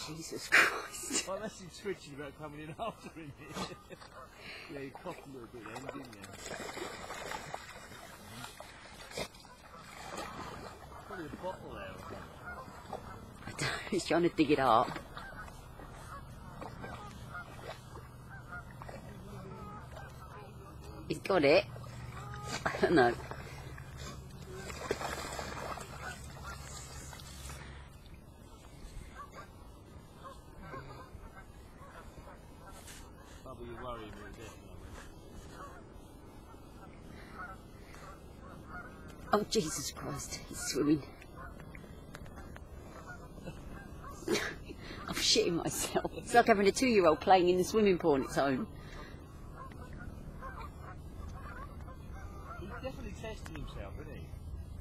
Jesus Christ. Well, unless he's twitching about coming in after him. Yeah, you coughed a little bit then, didn't you? Probably a bottle there. I don't know, he's trying to dig it up. He's got it. I don't know. Bubba, you're worrying me a bit. Oh, Jesus Christ, he's swimming. I'm shitting myself. It's like having a 2-year-old playing in the swimming pool on its own. He's definitely testing himself, isn't he?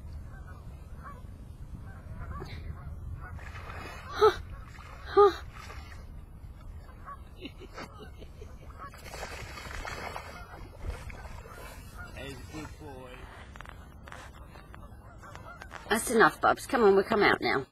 Huh. Huh. He's a good boy. That's enough, Bubs. Come on, we'll come out now.